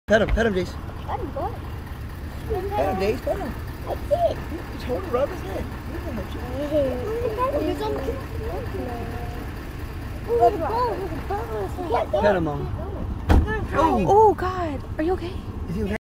Pet him, Jace. Pet him, what? Pet him, Jace, pet him. That's it. Just hold him, rub his head. Pet him, Mom. Oh God, are you okay? Is he okay?